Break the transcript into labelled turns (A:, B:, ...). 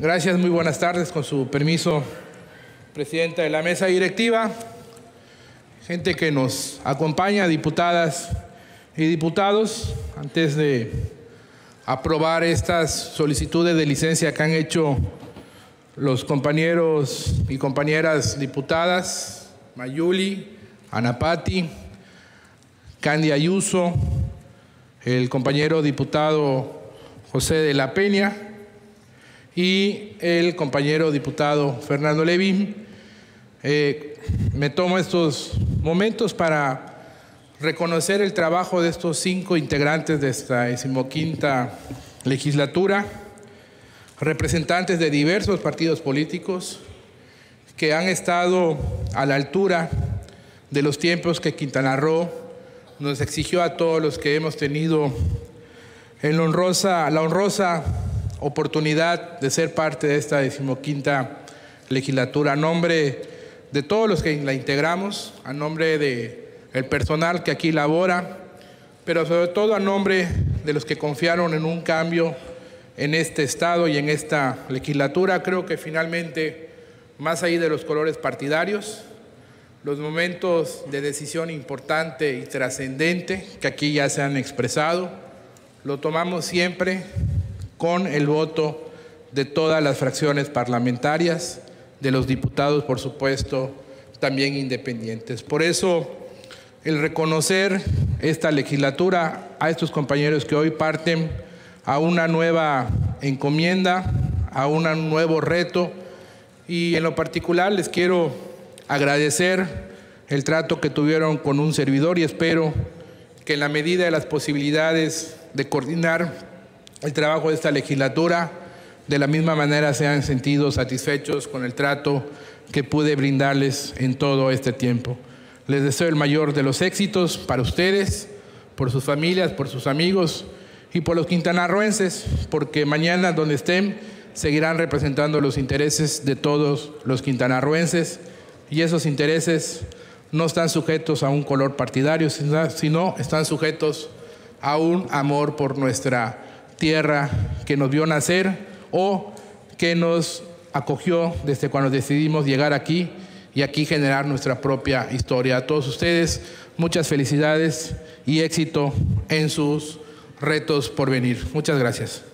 A: Gracias, muy buenas tardes. Con su permiso, presidenta de la mesa directiva, gente que nos acompaña, diputadas y diputados, antes de aprobar estas solicitudes de licencia que han hecho los compañeros y compañeras diputadas, Mayuli, Anapati, Candy Ayuso, el compañero diputado José de la Peña y el compañero diputado Fernando Levín. Me tomo estos momentos para reconocer el trabajo de estos 5 integrantes de esta 15ª legislatura, representantes de diversos partidos políticos que han estado a la altura de los tiempos que Quintana Roo nos exigió a todos los que hemos tenido la honrosa oportunidad de ser parte de esta 15ª legislatura. A nombre de todos los que la integramos, a nombre del personal que aquí labora, pero sobre todo a nombre de los que confiaron en un cambio en este Estado y en esta legislatura, creo que finalmente, más allá de los colores partidarios, los momentos de decisión importante y trascendente que aquí ya se han expresado, lo tomamos siempre con el voto de todas las fracciones parlamentarias, de los diputados, por supuesto, también independientes. Por eso, el reconocer esta legislatura a estos compañeros que hoy parten a una nueva encomienda, a un nuevo reto, y en lo particular les quiero agradecer el trato que tuvieron con un servidor y espero que en la medida de las posibilidades de coordinar el trabajo de esta legislatura, de la misma manera se han sentido satisfechos con el trato que pude brindarles en todo este tiempo. Les deseo el mayor de los éxitos para ustedes, por sus familias, por sus amigos y por los quintanarroenses, porque mañana donde estén seguirán representando los intereses de todos los quintanarroenses y esos intereses no están sujetos a un color partidario, sino están sujetos a un amor por nuestra tierra que nos vio nacer o que nos acogió desde cuando decidimos llegar aquí y aquí generar nuestra propia historia. A todos ustedes, muchas felicidades y éxito en sus retos por venir. Muchas gracias.